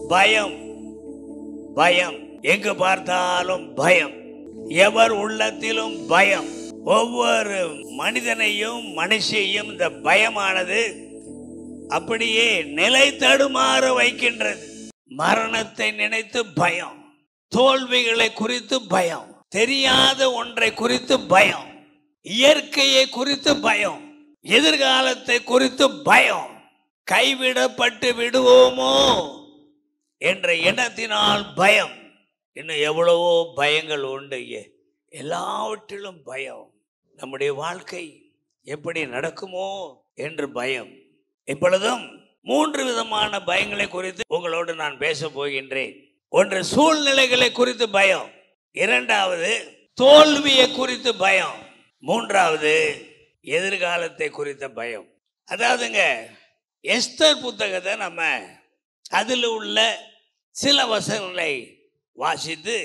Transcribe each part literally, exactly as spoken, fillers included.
பயம், பயம், எங்கு பார்த்தாலும் பயம், எவர் உள்ளத்திலும் பயம். ஒவ்வொரு மனிதனையும் மனுஷையும் இந்த பயமானது அப்படியே நிலை தடுமாற வைக்கின்றது. மரணத்தை நினைத்து பயம், தோல்விகளை குறித்து பயம், தெரியாத ஒன்றை குறித்து பயம், இயற்கையை குறித்து பயம், எதிர்காலத்தை குறித்து பயம், கைவிடப்பட்டு விடுவோமோ என்ற எண்ணத்தினால் பயம். இன்னும் எவ்வளவோ பயங்கள் உண்டு. எல்லாவற்றிலும் பயம். நம்முடைய வாழ்க்கை எப்படி நடக்குமோ என்று பயம். இப்பொழுதும் மூன்று விதமான பயங்களை குறித்து உங்களோடு நான் பேச போகின்றேன். ஒன்று சூழ்நிலைகளை குறித்து பயம், இரண்டாவது தோல்வியை குறித்து பயம், மூன்றாவது எதிர்காலத்தை குறித்த பயம். அதாவதுங்க, எஸ்தர் புத்தகத்தை நம்ம அதில் உள்ள சில வசனங்களை வாசித்து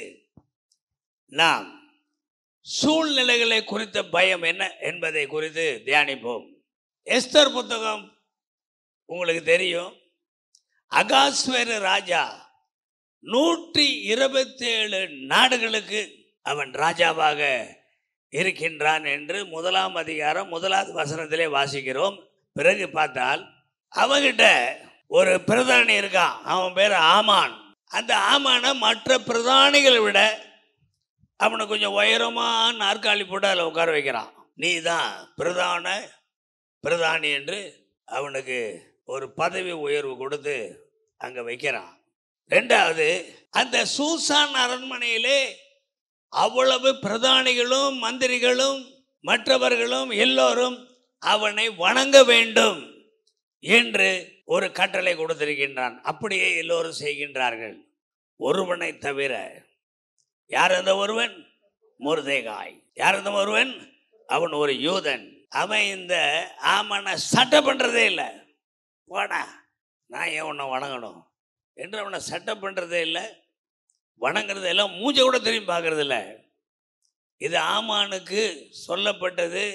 நாம் சூழ்நிலைகளை குறித்த பயம் என்ன என்பதை குறித்து தியானிப்போம். எஸ்தர் புத்தகம் உங்களுக்கு தெரியும். அகாஸ்வேரு ராஜா நூற்றி இருபத்தி ஏழு நாடுகளுக்கு அவன் ராஜாவாக இருக்கின்றான் என்று முதலாம் அதிகாரம் முதலாவது வசனத்திலே வாசிக்கிறோம். பிறகு பார்த்தால் அவங்கிட்ட ஒரு பிரதானி இருக்கான். அவன் பேர் ஆமான். அந்த ஆமானை மற்ற பிரதானிகளை விட அவனை கொஞ்சம் உயரமாக நாற்காலி போட்டு அதில் உட்கார வைக்கிறான். நீ தான் பிரதான பிரதானி என்று அவனுக்கு ஒரு பதவி உயர்வு கொடுத்து அங்கே வைக்கிறான். ரெண்டாவது, அந்த சூசான் அரண்மனையிலே அவ்வளவு பிரதானிகளும் மந்திரிகளும் மற்றவர்களும் எல்லோரும் அவனை வணங்க வேண்டும் என்று ஒரு கட்டளை கொடுத்திருக்கின்றான். அப்படியே எல்லோரும் செய்கின்றார்கள், ஒருவனை தவிர. யார் அந்த ஒருவன்? மொர்தெகாய். யார் அந்த ஒருவன்? அவன் ஒரு யூதன். அவன் இந்த ஆமனை சட்டை பண்றதே இல்லை. போடா, நான் ஏன் உன்னை வணங்கணும் என்று அவனை சட்டை பண்றதே இல்லை, வணங்குறது எல்லாம் மூஞ்ச கூட திரும்பி பார்க்கறது இல்லை. இது ஆமானுக்கு சொல்லப்பட்டது.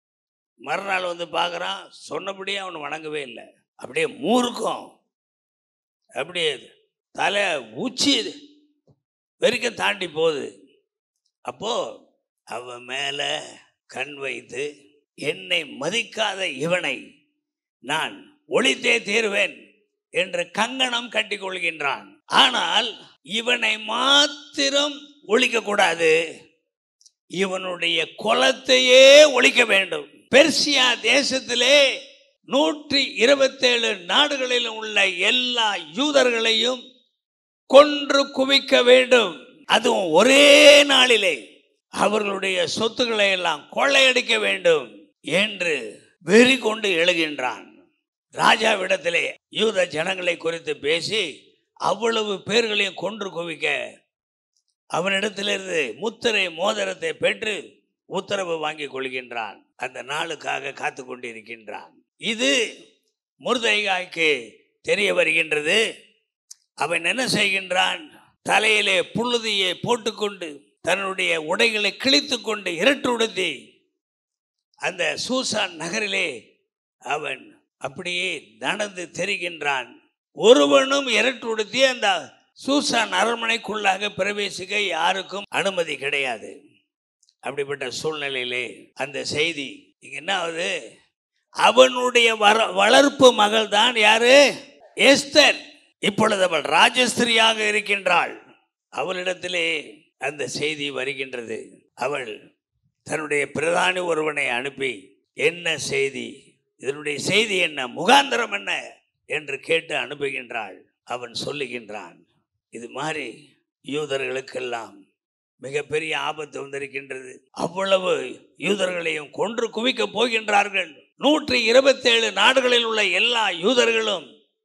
மறுநாள் வந்து பார்க்குறான், சொன்னபடியே அவனை வணங்கவே இல்லை. அப்படியே மூர்க்கம், அப்படியே தலை உச்சி வரைக்கும் தாண்டி போகுது. அப்போ அவன் மேலே கண் வைத்து, என்னை மதிக்காத இவனை நான் ஒழித்தே தீர்வேன் என்று கங்கணம் கட்டி கொள்கின்றான். ஆனால் இவனை மாத்திரம் ஒழிக்க கூடாது, இவனுடைய குலத்தையே ஒழிக்க வேண்டும். பெர்சியா தேசத்திலே நூற்றி இருபத்தி ஏழு நாடுகளிலும் உள்ள எல்லா யூதர்களையும் கொன்று குவிக்க வேண்டும். அதுவும் ஒரே நாளிலே அவர்களுடைய சொத்துக்களை எல்லாம் கொள்ளையடிக்க வேண்டும் என்று வெறி கொண்டு எழுகின்றான். ராஜாவிடத்திலே யூத ஜனங்களை குறித்து பேசி அவ்வளவு பேர்களையும் கொன்று குவிக்க அவனிடத்திலிருந்து முத்திரை மோதிரத்தை பெற்று உத்தரவு வாங்கி கொள்கின்றான். அந்த நாளுக்காக காத்து கொண்டிருக்கின்றான். இது மொர்தெகாய்க்கு தெரிய வருகின்றது. அவன் என்ன செய்கின்றான்? தலையிலே புழுதியை போட்டுக்கொண்டு தன்னுடைய உடைகளை கிழித்து கொண்டு இரட்டு உடுத்தி அந்த சூசான் நகரிலே அவன் அப்படியே நடந்து தெரிகின்றான். ஒருவனும் இரட்டு உடுத்தி அந்த சூசான் அரண்மனைக்குள்ளாக பிரவேசிக்க யாருக்கும் அனுமதி கிடையாது. அப்படிப்பட்ட சூழ்நிலையிலே அந்த செய்தி இங்க என்ன ஆகுது? அவனுடைய வளர்ப்பு மகள் தான் யாரு? எஸ்தர். இப்பொழுது அவள் ராஜஸ்திரியாக இருக்கின்றாள். அவளிடத்திலே அந்த செய்தி வருகின்றது. அவள் தன்னுடைய பிரதானி ஒருவனை அனுப்பி, என்ன செய்தி, இதனுடைய செய்தி என்ன, முகாந்திரம் என்ன என்று கேட்டு அனுப்புகின்றாள். அவன் சொல்லுகின்றான், இது மாதிரி யூதர்களுக்கெல்லாம் மிகப்பெரிய ஆபத்து வந்திருக்கின்றது. அவ்வளவு யூதர்களையும் கொன்று குவிக்க போகின்றார்கள். நூற்றி இருபத்தி ஏழு நாடுகளில் உள்ள எல்லா யூதர்களும்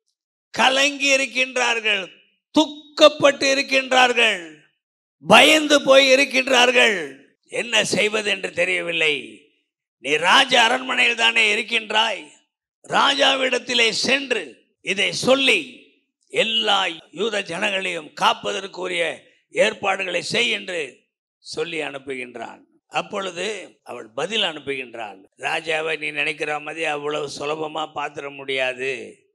கலங்கி இருக்கின்றார்கள், துக்கப்பட்டு இருக்கின்றார்கள், பயந்து போய் இருக்கின்றார்கள். என்ன செய்வது என்று தெரியவில்லை. நீ ராஜ அரண்மனையில் தானே இருக்கின்றாய், ராஜாவிடத்திலே சென்று இதை சொல்லி எல்லா யூத ஜனங்களையும் காப்பதற்குரிய ஏற்பாடுகளை செய் என்று சொல்லி அனுப்புகின்றான். அப்பொழுது அவள் பதில் அனுப்புகின்றாள், ராஜாவை நீ நினைக்கிற மாதிரி அவ்வளவு சுலபமா பார்த்துட முடியாது.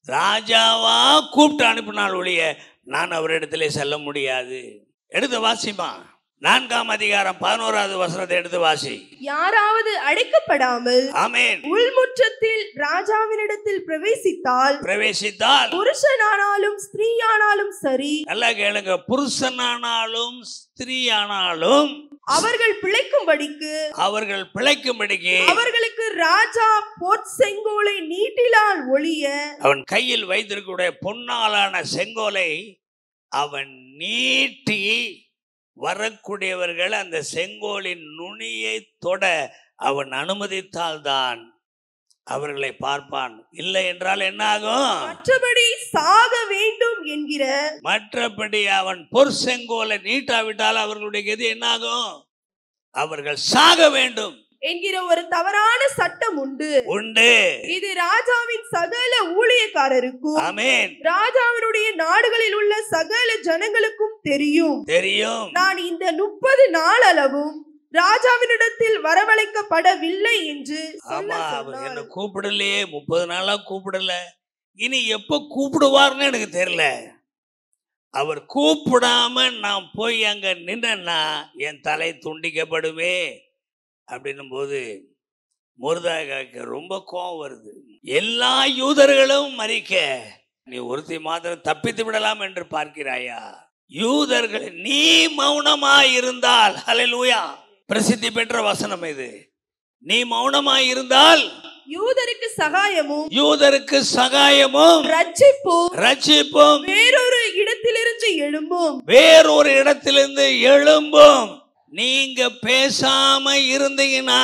ராஜாவா கூப்பிட்டு அனுப்பினால் ஒழிய நான் அவரிடத்திலே செல்ல முடியாது. எடுத்து வாசிமா, நான்காம் அதிகாரம் பதினோராவது வசனத்தை எடுத்து வாசி. யாராவது அடைக்கப்படாமல் ஆமென் உள்முற்றத்தில் ராஜாவினிடத்தில் பிரவேசித்தால் பிரவேசித்தால் புருஷனானாலும் ஸ்திரீயானாலும் சரி, நல்லா கேளுங்க, புருஷனானாலும் ஸ்திரீயானாலும் அவர்கள் பிழைக்கும்படிக்கு அவர்கள் பிழைக்கும்படிக்கு அவர்களுக்கு ராஜா பொற்செங்கோலை நீட்டிலால் ஒளிய அவன் கையில் வைத்திருக்கக்கூடிய பொன்னாலான செங்கோலை அவன் நீட்டி வரக்கூடியவர்கள் அந்த செங்கோலின் நுனியை தொட அவன் அனுமதித்தால்தான் அவர்களை பார்ப்பான். இல்லை என்றால் என்ன ஆகும்? மற்றபடி சாக வேண்டும் என்கிற மற்றபடி அவன் பொற்செங்கோலை நீட்டாவிட்டால் அவர்களுடைய கதி என்ன ஆகும்? அவர்கள் சாக வேண்டும் என்கிற ஒரு தவறான சட்டம் உண்டு உண்டு இது ராஜாவின் சகல ஊழியக்காரருக்கும் ஆமென் ராஜாவினுடைய நாடுகளில் உள்ள சகல ஜனங்களுக்கும் தெரியும் தெரியும். நான் இந்த முப்பது நாள் அளவும் ராஜாவினிடத்தில் வரவழைக்கப்படவில்லை என்று ஆமா, அவர் என்ன கூப்பிடலையே, முப்பது நாளா கூப்பிடல, இனி எப்ப கூப்பிடுவார்னு எனக்கு தெரியல. அவர் கூப்பிடாம நான் போய் அங்க நின்னா என் தலை துண்டிக்கப்படுமே அப்படின்னும் போது மொர்தெகாய்க்கு ரொம்ப கோபம் வருது. எல்லா யூதர்களும் மரிக்க நீ ஒருத்தி மாத்திரம் தப்பித்து விடலாம் என்று பார்க்கிறாயா? யூதர்கள் நீ மௌனமாய் இருந்தால், ஹல்லேலூயா, பிரசித்தி பெற்ற வசனம் இது, நீ மௌனமாய் இருந்தால் யூதருக்கு சகாயமும் யூதருக்கு சகாயமும் ரட்சிப்பும் ரட்சிப்பும் வேறொரு இடத்திலிருந்து எழும்பும் வேறொரு இடத்திலிருந்து எழும்பும். நீங்க பேசாம இருந்தீங்கன்னா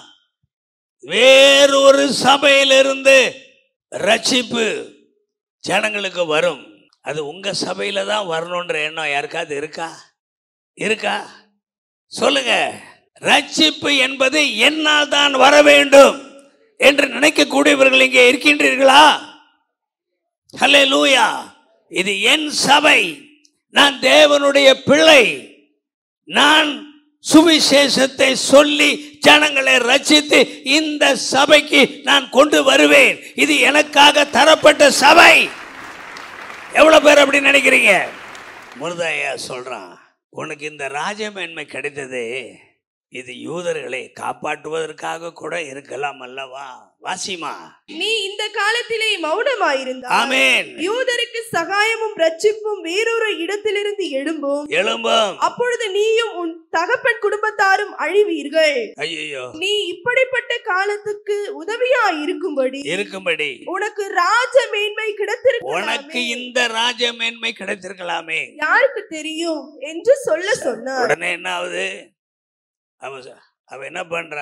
வேறொரு சபையிலிருந்து ரட்சிப்பு ஜனங்களுக்கு வரும். அது உங்க சபையில தான் வரணுன்ற எண்ணம் யாருக்காவது இருக்கா? இருக்கா? சொல்லுங்க. ரட்சிப்பு என்பது என்னால் தான் வர வேண்டும் என்று நினைக்கக்கூடியவர்கள் இங்கே இருக்கின்றீர்களா? ஹல்லேலூயா. இது என் சபை, நான் தேவனுடைய பிள்ளை, நான் சுவிசேஷத்தை சொல்லி ஜனங்களை ரட்சித்து இந்த சபைக்கு நான் கொண்டு வருவேன். இது எனக்காக தரப்பட்ட சபை. எவ்வளவு பேர் அப்படி நினைக்கிறீங்க? மொர்தெகாய் சொல்றான், உனக்கு இந்த ராஜமேன்மை கிடைத்தது இது யூதர்களை காப்பாற்றுவதற்காக கூட இருக்கலாம் அல்லவா? வாசிமா, நீ இந்த காலத்திலே மௌனமாயிருந்தால் ஆமென், யூதருக்கு சகாயமும் ரட்சிப்பும் வேறொரு இடத்திலிருந்து எழும்பும் எழும்பும். அப்பொழுது நீயும் உன் தகப்பன் குடும்பத்தாரும் அழிவீர்கள். ஐயோ, நீ இப்படிப்பட்ட காலத்துக்கு உதவியா இருக்கும்படி இருக்கும்படி உனக்கு ராஜ மேன்மை உனக்கு கிடைத்திருக்கலாமே, இந்த ராஜ மேன்மை கிடைத்திருக்கலாமே, யாருக்கு தெரியும் என்று சொல்ல சொன்னார். உடனே என்ன ஆகுது? அவ அவ என்ன பண்றா?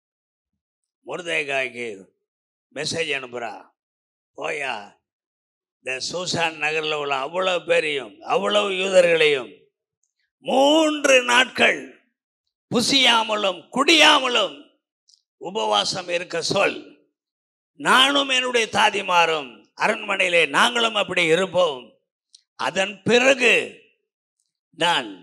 மொர்தெகாய்க்கு மெசேஜ் அனுப்புறா, போயா இந்த சூசான் நகரில் உள்ள அவ்வளவு பேரையும் அவ்வளவு யூதர்களையும் மூன்று நாட்கள் புசியாமலும் குடியாமலும் உபவாசம் இருக்க சொல். நானும் என்னுடைய தாதிமாரும் அரண்மனையிலே நாங்களும் அப்படி இருப்போம். அதன் பிறகு நான்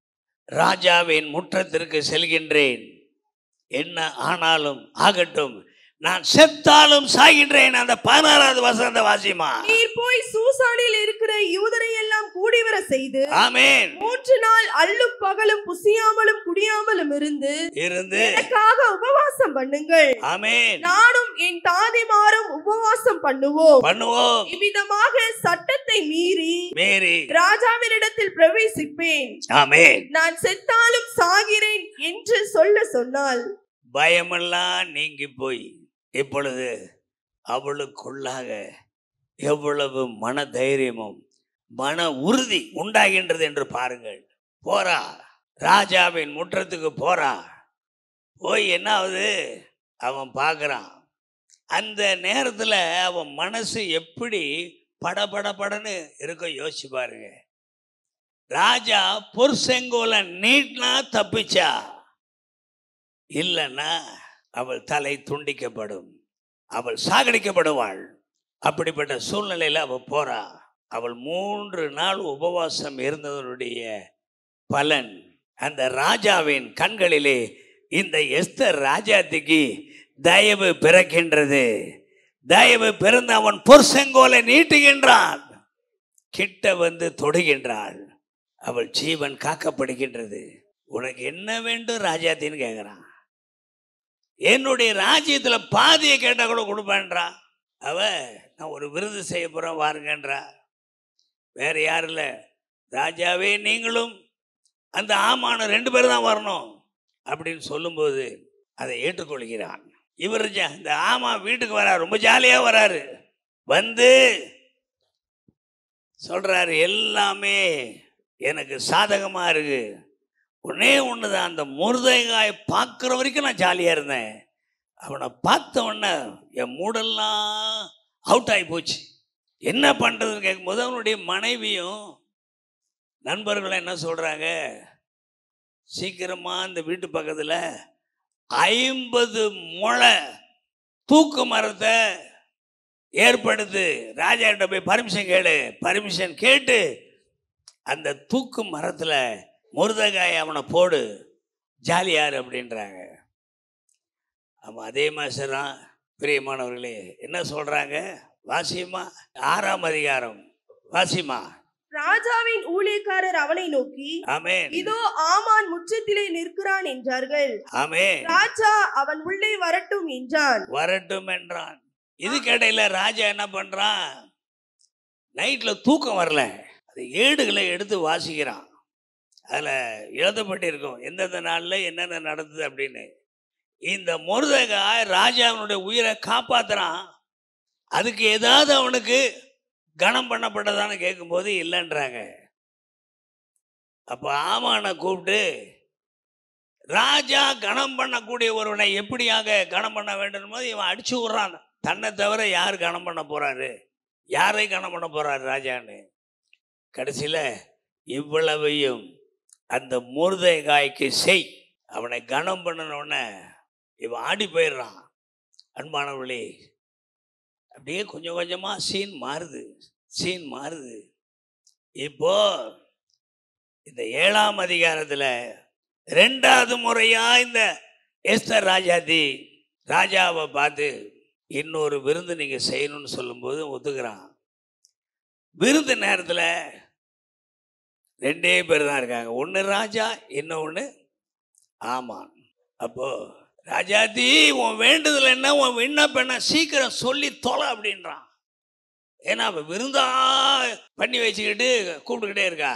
ராஜாவின் முற்றத்திற்கு செல்கின்றேன். என்ன ஆனாலும் ஆகட்டும், நான் செத்தாலும் சாகின்றேன். அந்த பதினாறாவது வசனத்தை வாசிமா. நீர் போய் சூசானில் இருக்கிற யூதரை எல்லாம் கூடி வர செய்து ஆமென் மூன்று நாள் அல்லும் பகலும் புசியாமலும் குடியாமலும் இருந்து இருந்து எனக்காக உபவாசம் பண்ணுங்கள். ஆமென், நானும் என் தாதிமாரும் உபவாசம் பண்ணுவோம். பண்ணுவோம். இவ்விதமாக சட்டத்தை மீறி மேரி ராஜாவினிடத்தில் பிரவேசிப்பேன். ஆமென். நான் செத்தாலும் சாகிறேன் என்று சொல்ல சொன்னால் பயமெல்லாம் நீங்கி போய் இப்பொழுது அவளுக்குள்ளாக எவ்வளவு மன தைரியமும் மன உறுதி உண்டாகின்றது என்று பாருங்கள். போறா, ராஜாவின் முற்றத்துக்கு போறா. போய் என்ன ஆகுது? அவன் பார்க்குறான். அந்த நேரத்தில் அவன் மனசு எப்படி படபட படன்னு இருக்க யோசிச்சு பாருங்க. ராஜா பொற்செங்கோலை நீட்னா தப்பிச்சா, இல்லைன்னா அவள் தலை துண்டிக்கப்படும், அவள் சாகடிக்கப்படுவாள். அப்படிப்பட்ட சூழ்நிலையில் அவள் போறா. அவள் மூன்று நாள் உபவாசம் இருந்ததனுடைய பலன் அந்த ராஜாவின் கண்களிலே இந்த எஸ்தர் ராஜாத்திக்கு தயவு பிறக்கின்றது. தயவு பிறந்து அவன் பொற்செங்கோலை நீட்டுகின்றான், கிட்ட வந்து தொடுகின்றாள், அவள் ஜீவன் காக்கப்படுகின்றது. உனக்கு என்ன வேண்டும் ராஜாத்தின்னு கேட்குறான். என்னுடைய ராஜ்யத்துல பாதியை கேட்டா கூட கொடுப்பேன்றா. அவ நான் ஒரு விருது செய்ய போறேன் வாருங்கன்றா. வேற யாரும் இல்லை, ராஜாவே நீங்களும் அந்த ஆமான ரெண்டு பேரும் தான் வரணும் அப்படின்னு சொல்லும்போது அதை ஏற்றுக்கொள்கிறான். இவர் இந்த ஆமா வீட்டுக்கு வராரு, ரொம்ப ஜாலியா வராரு. வந்து சொல்றாரு எல்லாமே எனக்கு சாதகமா இருக்கு, ஒன்னே ஒண்ணுதான், அந்த முருதைகாய் பார்க்குற வரைக்கும் நான் ஜாலியா இருந்தேன், அவனை பார்த்த உடனே என் மூடெல்லாம் அவுட் ஆகி போச்சு, என்ன பண்றதுன்னு கேட்கும்போது அவனுடைய மனைவியும் நண்பர்களும் என்ன சொல்றாங்க, சீக்கிரமா இந்த வீட்டு பக்கத்துல ஐம்பது முளை தூக்கு மரத்தை ஏற்படுத்து, ராஜா கிட்ட போய் பர்மிஷன் கேளு, பர்மிஷன் கேட்டு அந்த தூக்கு மரத்துல முருதகாய் அவனை போடு, ஜாலியாரு அப்படின்றாங்க. ஆமா, அதே மாதிரி தான் பிரியமானவர்களே என்ன சொல்றாங்க, வாசிமா ஆறாம் அதிகாரம் வாசிமா. ராஜாவின் ஊழியக்காரர் அவனை நோக்கி, ஆமென், இதோ ஆமான் முற்றத்திலே நிற்கிறான் என்றார்கள். ஆமென். ராஜா அவன் உள்ளே வரட்டும் என்றான். வரட்டும் என்றான். இதுக்கிடையில ராஜா என்ன பண்றான், நைட்ல தூக்கம் வரல, அது ஏடுகளை எடுத்து வாசிக்கிறான். அதுல எழுதப்பட்டிருக்கும் எந்தெந்த நாள்ல என்னென்ன நடந்தது அப்படின்னு. இந்த முருதகாய் ராஜாவினுடைய உயிரை காப்பாத்துறான், அதுக்கு ஏதாவது அவனுக்கு கனம் பண்ணப்பட்டதான்னு கேட்கும்போது இல்லைன்றாங்க. அப்ப ஆமான கூப்பிட்டு, ராஜா கனம் பண்ணக்கூடிய ஒருவனை எப்படியாக கனம் பண்ண வேண்டும் போது இவன் அடிச்சு விடுறான், தன்னை தவிர யார் கனம் பண்ண போறாரு, யாரை கனம் பண்ண போறாரு ராஜான்னு. கடைசியில இவ்வளவையும் அந்த முருதகாய்க்கு செய், அவனை கனம் பண்ணணுன்னு இவன் ஆடி போயிடுறான். அன்பானவர்களே, அப்படியே கொஞ்சம் கொஞ்சமா சீன் மாறுது, சீன் மாறுது. இப்போ இந்த ஏழாம் அதிகாரத்துல ரெண்டாவது முறையா இந்த எஸ்தர் ராஜாதி ராஜாவை பார்த்து இன்னொரு விருந்து நீங்க செய்யணும்னு சொல்லும்போது ஒத்துக்கிறான். விருந்து நேரத்துல ரெண்டே பேர் தான் இருக்காங்க, ஒன்று ராஜா, இன்னொன்று ஆமான். அப்போ ராஜாதி உன் வேண்டுதல் என்ன, உன் விண்ணப்பம் என்ன, சீக்கிரம் சொல்லி தொலை அப்படின்றான். ஏன்னா விருந்தா பண்ணி வச்சுக்கிட்டு கூப்பிட்டுக்கிட்டே இருக்கா.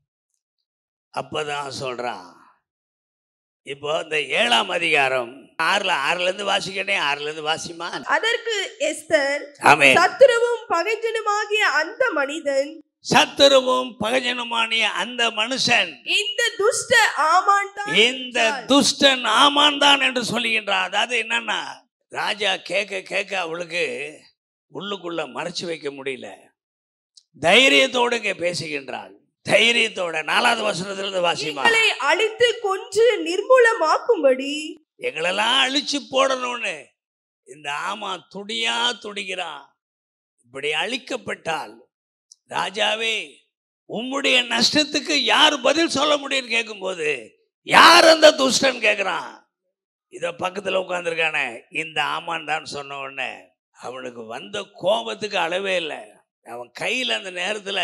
அப்பதான் சொல்றான், இப்போ இந்த ஏழாம் அதிகாரம் ஆறுல ஆறுல இருந்து வாசிக்கனே, ஆறுல இருந்து வாசிமா. அதற்கு எஸ்தர், ஆமென், சத்துருவும் பகைஞனுமாகிய அந்த மனிதன், சத்துருவும் பகைஞனுமானிய அந்த மனுஷன் இந்த துஷ்ட ஆமான் தான், இந்த துஷ்டன் ஆமான் தான் என்று சொல்லுகின்றான். அதாவது என்னன்னா, ராஜா கேட்க கேட்க அவளுக்கு உள்ளுக்குள்ள மறைச்சு வைக்க முடியல, தைரியத்தோடு இங்க பேசுகின்றாள், தைரியத்தோட. நாலாவது வசனத்திலிருந்து வாசிமா. எங்களை அழித்து கொன்று நிர்மூலமாக்கும்படி, எங்களெல்லாம் அழிச்சு போடணும்னு இந்த ஆமா துடியா துடிக்கிறான். இப்படி அழிக்கப்பட்டால் ராஜாவே உம்முடைய நஷ்டத்துக்கு யார் பதில் சொல்ல முடியும் கேட்கும்போது, யார் அந்த துஷ்டன் கேட்கிறான். இத பக்கத்துல உட்கார்ந்துருக்கானே இந்த ஆமான் தான் சொன்ன உடனே அவனுக்கு வந்த கோபத்துக்கு அளவே இல்லை. அவன் கையில் அந்த நேரத்துல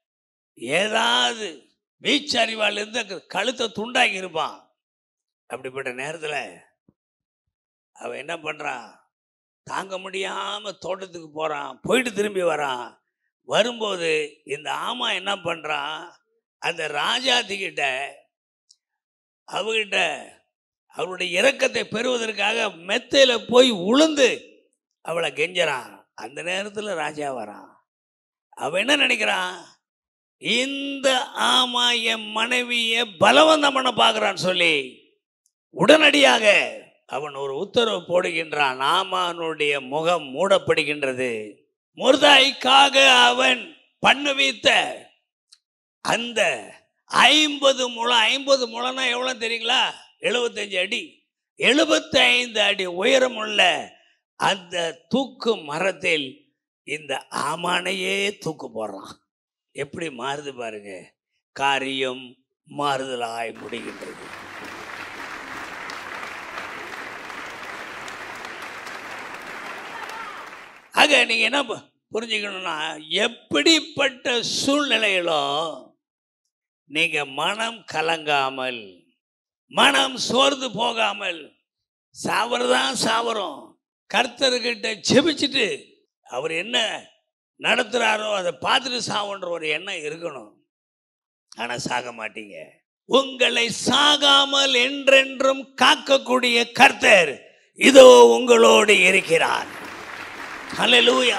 ஏதாவது வீச்சறிவாள் இருந்து கழுத்தை துண்டாக்கி இருப்பான். அப்படிப்பட்ட நேரத்துல அவன் என்ன பண்றான், தாங்க முடியாம தோட்டத்துக்கு போறான், போயிட்டு திரும்பி வரான். வரும்போது இந்த ஆமா என்ன பண்றான், அந்த ராஜாத்திக்கிட்ட அவகிட்ட அவருடைய இரக்கத்தை பெறுவதற்காக மெத்தையில போய் உளுந்து அவளை கெஞ்சறான். அந்த நேரத்துல ராஜா வரான். அவன் என்ன நினைக்கிறான், இந்த ஆமா என் மனைவியை பலவந்தம் பண்ண பார்க்கிறான்னு சொல்லி உடனடியாக அவன் ஒரு உத்தரவு போடுகின்றான். ஆமானுடைய முகம் மூடப்படுகின்றது. முர்தாய்க்காக அவன் பண்ணுவித்த அந்த ஐம்பது முழம், ஐம்பது முழம்னா எவ்வளவு தெரியுங்களா, எழுபத்தஞ்சு அடி, எழுபத்தி ஐந்து அடி உயரமுள்ள அந்த தூக்கு மரத்தில் இந்த ஆமானையே தூக்கு போடுறான். எப்படி மாறுது பாருங்க, காரியம் மாறுதலாய் முடிகின்றது. ஆக நீங்க என்ன பு- புரிஞ்சுக்கணும்னா, எப்படிப்பட்ட சூழ்நிலையிலும் நீங்க மனம் கலங்காமல், மனம் சோர்ந்து போகாமல், சாவறதான் சாவறோம், கர்த்தர்கிட்ட ஜெபிச்சுட்டு அவர் என்ன நடத்துறாரோ அதை பார்த்துட்டு சாவன்ற ஒரு எண்ணம் இருக்கணும். ஆனா சாக மாட்டீங்க. உங்களை சாகாமல் என்றென்றும் காக்கக்கூடிய கர்த்தர் இதோ உங்களோடு இருக்கிறார். ஹல்லேலூயா.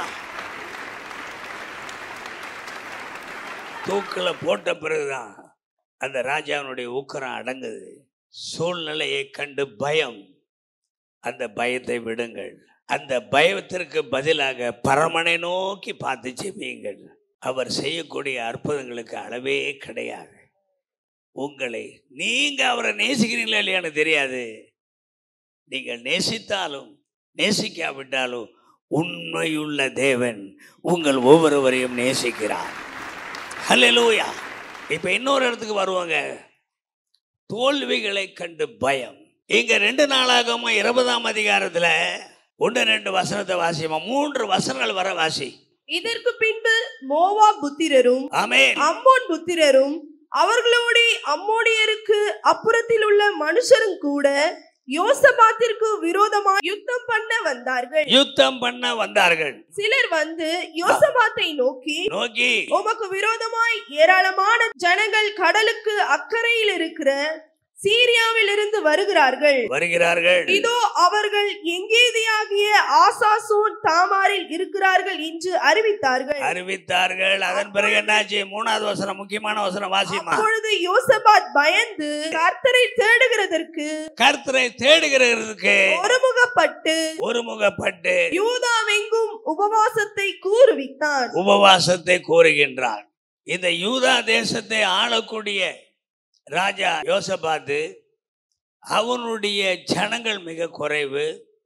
தூக்கில போட்ட பிறகுதான் அந்த ராஜாவினுடைய உக்கிரம் அடங்குது. சூழ்நிலையை கண்டு பயம், அந்த பயத்தை விடுங்கள். அந்த பயத்திற்கு பதிலாக பரமனை நோக்கி பார்த்து ஜெபியுங்கள். அவர் செய்யக்கூடிய அற்புதங்களுக்கு அளவே கிடையாது. உங்களை நீங்க அவரை நேசிக்கிறீங்களா இல்லையான்னு தெரியாது. நீங்கள் நேசித்தாலும் நேசிக்காவிட்டாலும் உண்மையுள்ள தேவன் உங்கள் ஒவ்வொருவரையும் நேசிக்கிறார். ஹல்லேலூயா. இப்ப இன்னொரு இடத்துக்கு வருவாங்க. தோல்விகளை கண்டு பயம். இங்க ரெண்டு நாளாகமா இருபதாம் அதிகாரத்துல ஒன்று ரெண்டு வசனத்தை வாசிமா, மூன்று வசனங்கள் வர வாசி. இதற்கு பின்பு மோவாப் புத்திரரும் ஆமென் அம்மோன் புத்திரரும் அவர்களோடு அம்மோனியருக்கு அப்புறத்தில் உள்ள மனுஷரும் கூட யோசபாத்திற்கு விரோதமாக யுத்தம் பண்ண வந்தார்கள். யுத்தம் பண்ண வந்தார்கள். சிலர் வந்து யோசபாத்தை நோக்கி நோக்கி உமக்கு விரோதமாய் ஏராளமான ஜனங்கள் கடலுக்கு அக்கறையில் இருக்கிற சீரியாவில் இருந்து வருகிறார்கள் வருகிறார்கள் இதோ அவர்கள் எங்கேதியாகிய ஆசாசோன் தாமாரில் இருக்கிறார்கள் என்று அறிவித்தார்கள் அறிவித்தார்கள் அதன் பிறகு என்னாச்சு? மூணாவது வசனம், முக்கியமான வசனம் வாசிமா. அப்பொழுது யோசபாத் பயந்து கர்த்தரை தேடுகிறதற்கு கர்த்தரை தேடுகிறதற்கு ஒருமுகப்பட்டு ஒருமுகப்பட்டு யூதாவெங்கும் உபவாசத்தை கூறுவித்தான். உபவாசத்தை கூறுகின்றார். இந்த யூதா தேசத்தை ஆளக்கூடிய ராஜா யோசபாத்து, அவனுடைய ஜனங்கள் மிக குறைவு,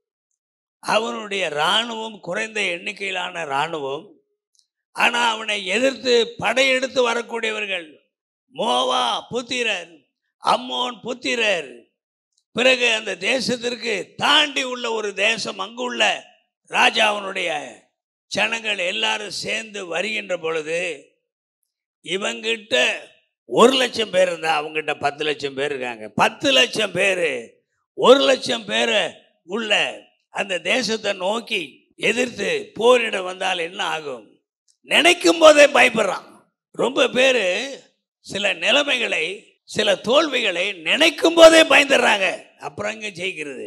அவனுடைய இராணுவம் குறைந்த எண்ணிக்கையிலான இராணுவம். ஆனால் அவனை எதிர்த்து படையெடுத்து வரக்கூடியவர்கள் மோவா புத்திரர், அம்மோன் புத்திரர். பிறகு அந்த தேசத்திற்கு தாண்டி உள்ள ஒரு தேசம், அங்குள்ள ராஜாவினுடைய ஜனங்கள் எல்லாரும் சேர்ந்து வருகின்ற பொழுது இவங்கிட்ட ஒரு லட்சம் பேர் இருந்தா அவங்ககிட்ட பத்து லட்சம் பேர் இருக்காங்க. பத்து லட்சம் பேர் ஒரு லட்சம் பேர் உள்ள அந்த தேசத்தை நோக்கி எதிர்த்து போரிட வந்தால் என்ன ஆகும்? நினைக்கும் போதே பயப்படுறான். ரொம்ப பேர் சில நிலைமைகளை, சில தோல்விகளை நினைக்கும் போதே பயந்துடுறாங்க. அப்புறம் இங்க ஜெயிக்கிறது?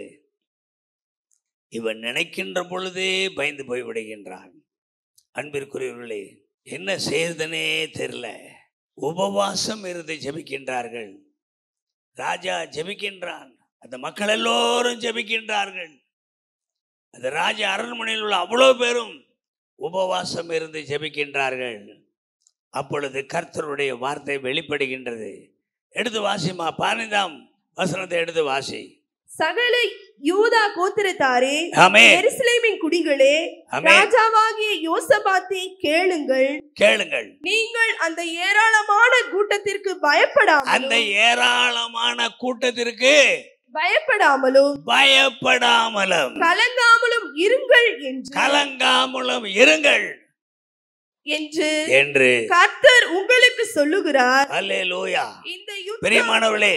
இவன் நினைக்கின்ற பொழுதே பயந்து போய் விடுகின்றான். அன்பிற்குரியவர்களே, என்ன செய்யறதுனே தெரியல. உபவாசம் இருந்து ஜெபிக்கின்றார்கள். ராஜா ஜெபிக்கின்றான், அந்த மக்கள் எல்லோரும் ஜெபிக்கின்றார்கள். அந்த ராஜ அரண்மனையில் உள்ள அவ்வளவு பேரும் உபவாசம் இருந்து ஜெபிக்கின்றார்கள். அப்பொழுது கர்த்தருடைய வார்த்தை வெளிப்படுகின்றது. எடுத்து வாசிமா, பதினைந்தாம் வசனத்தை எடுத்து வாசி. சகல யூதா கோத்திரத்தாரே, ஆமென். எருசலேமின் குடிகளே, ஆமென். ராஜாவாகிய யோசபாத்தை கேளுங்கள். கேளுங்கள். நீங்கள் அந்த ஏராளமான கூட்டத்திற்கு பயப்படாமல் அந்த ஏராளமான கூட்டத்திற்கு பயப்படாமலும் பயப்படாமலும் கலங்காமலும் இருங்கள் என்று கலங்காமலும் இருங்கள் என்று என்று கர்த்தர் உங்களுக்கு சொல்லுகிறார். அல்லேலூயா. இந்த யுத்தம் பிரியமானவர்களே,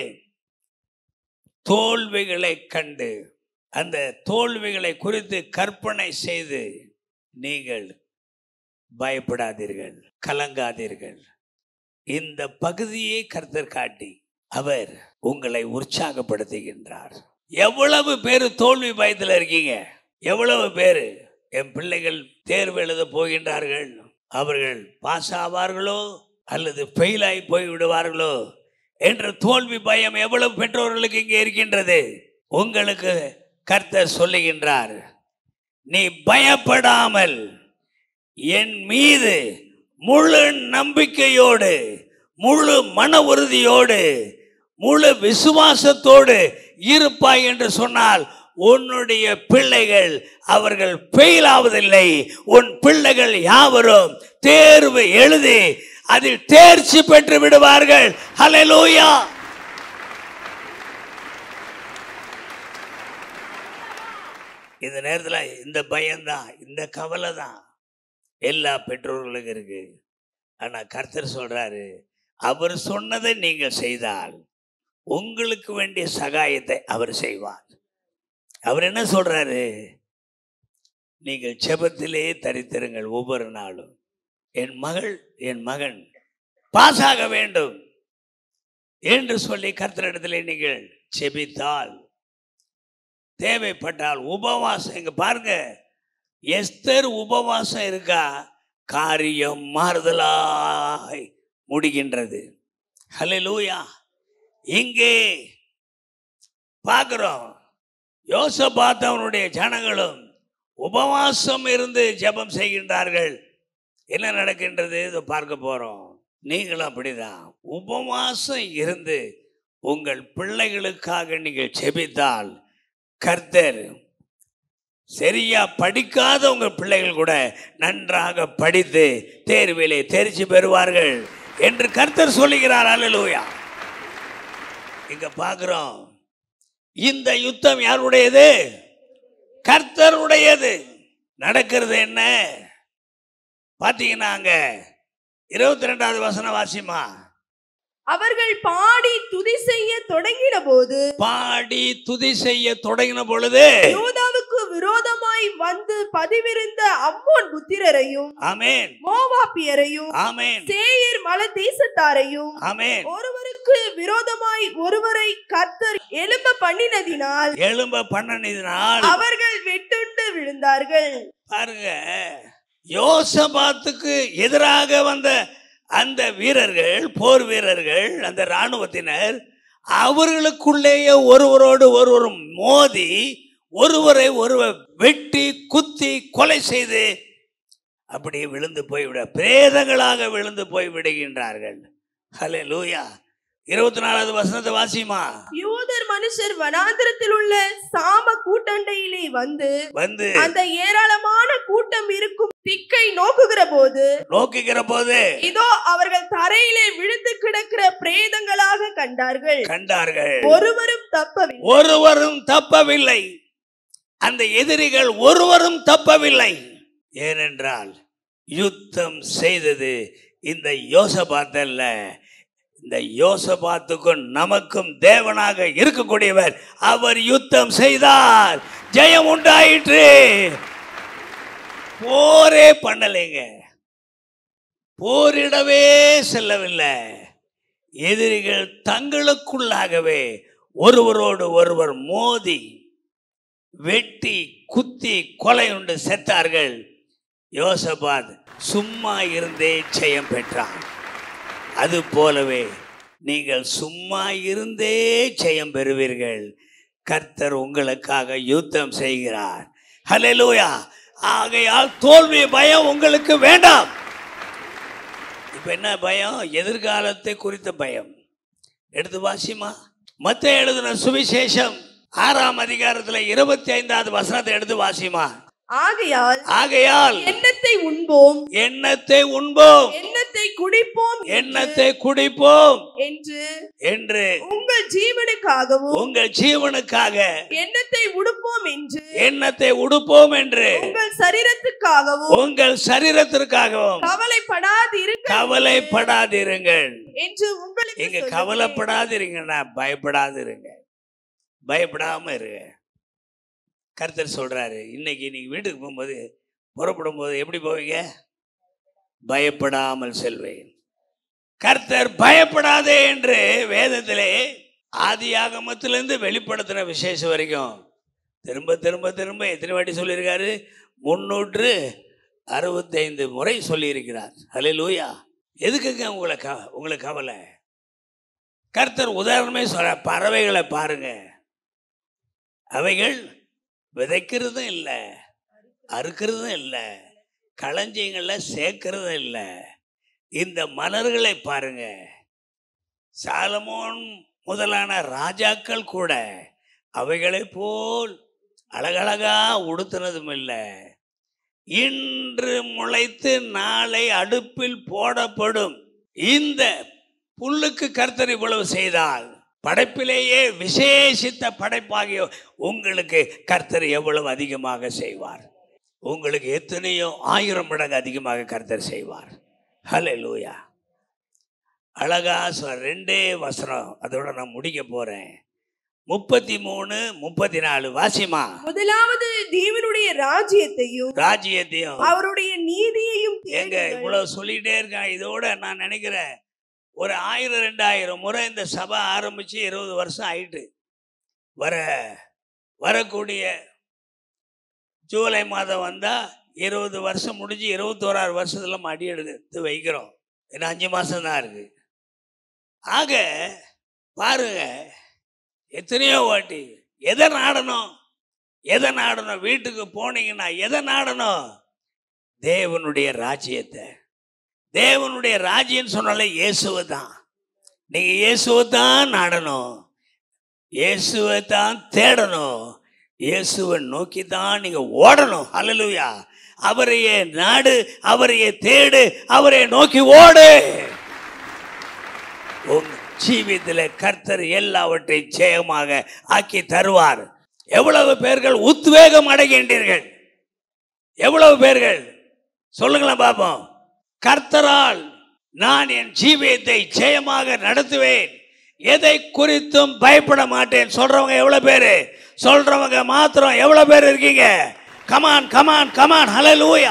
தோல்விகளை கண்டு அந்த தோல்விகளை குறித்து கற்பனை செய்து நீங்கள் பயப்படாதீர்கள், கலங்காதீர்கள். இந்த பகுதியை கர்த்தர் காட்டி அவர் உங்களை உற்சாகப்படுத்துகின்றார். எவ்வளவு பேர் தோல்வி பயத்தில் இருக்கீங்க? எவ்வளவு பேர் என் பிள்ளைகள் தேர்வு எழுத போகின்றார்கள், அவர்கள் பாஸ் ஆவார்களோ அல்லது ஃபெயில் ஆகி போய் விடுவார்களோ என்ற தோல்வி பயம் எவ்வளவு பெற்றோர்களுக்கு இங்கே இருக்கின்றது? உங்களுக்கு கர்த்தர் சொல்லுகின்றார், நீ பயப்படாமல் என் மீது முழு நம்பிக்கையோடு, முழு மன உறுதியோடு, முழு விசுவாசத்தோடு இருப்பாய் என்று சொன்னால் உன்னுடைய பிள்ளைகள் அவர்கள் ஃபெயில் ஆவதில்லை. உன் பிள்ளைகள் யாவரும் தேர்வு எழுதி அதில் தேர்ச்சி பெற்று விடுவார்கள். ஹல்லேலூயா. இந்த நேரத்தில் இந்த பயம்தான், இந்த கவலை தான் எல்லா பெற்றோர்களுக்கும் இருக்கு. ஆனா கர்த்தர் சொல்றாரு, அவர் சொன்னதை நீங்கள் செய்தால் உங்களுக்கு வேண்டிய சகாயத்தை அவர் செய்வார். அவர் என்ன சொல்றாரு? நீங்கள் செபத்திலே தரித்திருங்கள் ஒவ்வொரு நாளும். என் மகள் என் மகன் பாஸ் ஆக வேண்டும் என்று சொல்லி கர்த்தரிடத்திலே நீங்கள் செபித்தால், தேவைப்பட்டால் உபவாசம். இங்க பாருங்க, எஸ்தர் உபவாசம் இருக்கா, காரியம் மாறுதலாய் முடிகின்றது. ஹல்லேலூயா. இங்கே பார்க்கிறோம், யோசபாத் அவனுடைய ஜனங்களும் உபவாசம் இருந்து ஜெபம் செய்கின்றார்கள். என்ன நடக்கின்றது இதை பார்க்க போறோம். நீங்களும் அப்படிதான் உபவாசம் இருந்து உங்கள் பிள்ளைகளுக்காக நீங்கள் செபித்தால், கர்த்தர் சரியா படிக்காத உங்கள் பிள்ளைகள் கூட நன்றாக படித்து தேர்விலே தேர்ச்சி பெறுவார்கள் என்று கர்த்தர் சொல்லுகிறார். அல்லேலூயா. இங்க பார்க்கிறோம், இந்த யுத்தம் யாருடையது? கர்த்தருடையது. நடக்கிறது என்ன பாத்தீங்கன்னா, அங்க இருபத்தி ரெண்டாவது வசனம் வாசிமா. அவர்கள் பாடி துதி செய்ய தொடங்கின போது பாடி துதி செய்ய தொடங்கின பொழுது யூதாவுக்கு விரோதமாய் வந்து பதிவிருந்த அம்மோன் புத்திரரையும், ஆமென், மோவாபியரையும், ஆமென், சேயீர் மலை தேசத்தாரையும், ஆமென், ஒருவருக்கு விரோதமாய் ஒருவரை கர்த்தர் எழும்ப பண்ணினதினால் எழும்ப பண்ணனினால் அவர்கள் வெட்டுண்டு விழுந்தார்கள். பாருங்க, யோசபாத்துக்கு எதிராக வந்த அந்த வீரர்கள், போர் வீரர்கள், அந்த இராணுவத்தினர், அவர்களுக்குள்ளேயே ஒருவரோடு ஒருவர் மோதி ஒருவரை ஒருவர் வெட்டி குத்தி கொலை செய்து அப்படியே விழுந்து போய்விட, பிரேதங்களாக விழுந்து போய் விடுகின்றார்கள். ஹல்லேலூயா. இருபத்தி நாலாவது வசனத்தை வாசிமா. யூதர் மனுஷர் வனாந்திரத்தில் உள்ள சாம கூட்டண்டையிலே வந்து வந்து அந்த ஏராளமான கூட்டம் இருக்கும் திக்கை நோக்குகிற போது நோக்குகிற போது இதோ அவர்கள் தரையிலே விழுந்து கிடக்கிற பிரேதங்களாக கண்டார்கள். கண்டார்கள். ஒருவரும் தப்பவில்லை. ஒருவரும் தப்பவில்லை. அந்த எதிரிகள் ஒருவரும் தப்பவில்லை. ஏனென்றால் யுத்தம் செய்தது இந்த யோசபாத் அல்ல, இந்த யோசபாத்துக்கும் நமக்கும் தேவனாக இருக்கக்கூடியவர். அவர் யுத்தம் செய்தார், ஜெயம் உண்டாயிற்று. போரே பண்ணலைங்க, போரிடவே செல்லவில்லை. எதிரிகள் தங்களுக்குள்ளாகவே ஒருவரோடு ஒருவர் மோதி வெட்டி குத்தி கொலை உண்டு செத்தார்கள். யோசபாத் சும்மா இருந்தே ஜெயம் பெற்றார். அது போலவே நீங்கள் சும்மா இருந்தே ஜெயம் பெறுவீர்கள். கர்த்தர் உங்களுக்காக யுத்தம் செய்கிறார். ஹல்லேலூயா. ஆகையால் தோல்வி பயம் உங்களுக்கு வேண்டாம். இப்ப என்ன பயம்? எதிர்காலத்தை குறித்த பயம். எடுத்து வாசிமா. மத்தேயு எழுதின சுவிசேஷம் ஆறாம் அதிகாரத்துல இருபத்தி ஐந்தாவது வசனத்தை எடுத்து வாசிமா. ஆகையால் ஆகையால் எண்ணத்தை உண்போம், எண்ணத்தை உண்போம், எண்ணத்தை குடிப்போம், எண்ணத்தை குடிப்போம் என்று என்று உங்கள் ஜீவனுக்காகவும் உங்கள் ஜீவனுக்காக எண்ணத்தை உடுப்போம் என்று எண்ணத்தை உடுப்போம் என்று உங்கள் சரீரத்துக்காகவும் உங்கள் சரீரத்திற்காகவும் கவலைப்படாதிருங்கள் கவலைப்படாதிருங்கள் என்று உங்களுக்கு இங்க சொல்லுகிறேன். கவலைப்படாதிருங்கன்னா பயப்படாதிருங்க, பயப்படாம இருங்க. கர்த்தர் சொல்றாரு, இன்னைக்கு நீங்க வீட்டுக்கு போகும்போது, புறப்படும் போது எப்படி போவீங்க? பயப்படாமல் செல்வேன். கர்த்தர் பயப்படாதே என்று வேதத்திலே ஆதி ஆகமத்திலிருந்து வெளிப்படுத்தின விசேஷம் வரைக்கும் திரும்ப திரும்ப திரும்ப எத்தனை வாட்டி சொல்லியிருக்காரு? முன்னூற்று அறுபத்தி ஐந்து முறை சொல்லியிருக்கிறார். ஹல்லேலூயா. எதுக்குங்க உங்களை க உங்களுக்கு கவலை? கர்த்தர் உதாரணமே சொல்ற, பறவைகளை பாருங்க, அவைகள் விதைக்கிறதும் இல்லை, அறுக்கிறதும் இல்லை, களஞ்சியங்களை சேர்க்கிறதும் இல்லை. இந்த மலர்களை பாருங்க, சாலமோன் முதலான ராஜாக்கள் கூட அவைகளை போல் அழகழகா உடுத்தினதும் இல்லை. இன்று முளைத்து நாளை அடுப்பில் போடப்படும் இந்த புல்லுக்கு கர்த்தர் இவ்வளவு செய்தால் படைப்பிலேயே விசேஷித்த படைப்பாகிய உங்களுக்கு கர்த்தர் எவ்வளவு அதிகமாக செய்வார். உங்களுக்கு எத்தனையோ ஆயிரம் மடங்கு அதிகமாக கர்த்தர் செய்வார். ஹல்லேலூயா. அழகா சொல் ரெண்டே வசனம், அதோட நான் முடிக்க போறேன். முப்பத்தி மூணு முப்பத்தி நாலு வாசிமா. முதலாவது தேவனுடைய ராஜ்யத்தையும் ராஜ்யத்தையும் அவருடைய நீதியையும் எங்க இவ்வளவு சொல்லிட்டே இருக்கான். இதோட நான் நினைக்கிறேன் ஒரு ஆயிரம் ரெண்டாயிரம் முறை இந்த சபை ஆரம்பிச்சு இருபது வருஷம் ஆயிட்டு. வர வரக்கூடிய ஜூலை மாதம் வந்தா இருபது வருஷம் முடிஞ்சு இருபத்தோராறு வருஷத்துல அடி எடுத்து வைக்கிறோம். இன்னும் அஞ்சு மாசம் தான் இருக்கு. ஆக பாருங்க, எத்தனையோ வாட்டி எதை நாடணும் எதை நாடணும் வீட்டுக்கு போனீங்கன்னா எதை நாடணும்? தேவனுடைய ராஜ்யத்தை. தேவனுடைய ராஜ்யம் சொன்னாலே இயேசுவை தான். நீங்க இயேசுவை தான் நாடணும், இயேசுவை தான் தேடணும், இயேசுவை நோக்கி தான் நீங்க ஓடணும். ஹல்லேலூயா. அவரையே நாடு, அவரையே தேடு, அவரை நோக்கி ஓடு. உங்க ஜீவியத்தில் கர்த்தர் எல்லாவற்றையும் ஜெயமாக ஆக்கி தருவார். எவ்வளவு பேர்கள் உத்வேகம் அடைகின்றீர்கள்? எவ்வளவு பேர்கள் சொல்லுங்களேன் பாப்போம். கர்த்தரால் நான் என் ஜீவியத்தை ஜெயமாக நடத்துவேன், எதை குறித்தும் பயப்பட மாட்டேன் சொல்றவங்க எவ்வளவு பேரு? சொல்றவங்க மாத்திரம் எவ்வளவு பேர் இருக்கீங்க? Come on come on come on. ஹல்லேலூயா.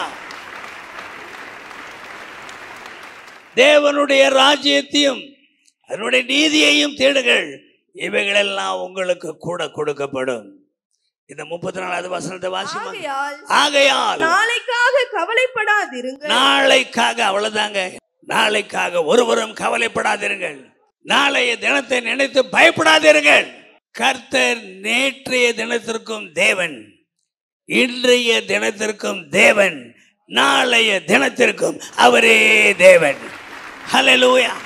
தேவனுடைய ராஜ்யத்தையும் அதனுடைய நீதியையும் தேடுங்கள், இவைகளெல்லாம் உங்களுக்கு கூட கொடுக்கப்படும். இந்த முப்பத்தி நாலாவது வசனத்தை வாசிமா. ஆகையால் நாளைக்காக கவலைப்படாதிருங்கள். நாளைக்காக, அவ்வளவுதாங்க. நாளைக்காக ஒருவரும் கவலைப்படாதிருங்கள். நாளைய தினத்தை நினைத்து பயப்படாதிருங்கள். கர்த்தர் நேற்றைய தினத்திற்கும் தேவன், இன்றைய தினத்திற்கும் தேவன், நாளைய தினத்திற்கும் அவரே தேவன். ஹல்லேலூயா.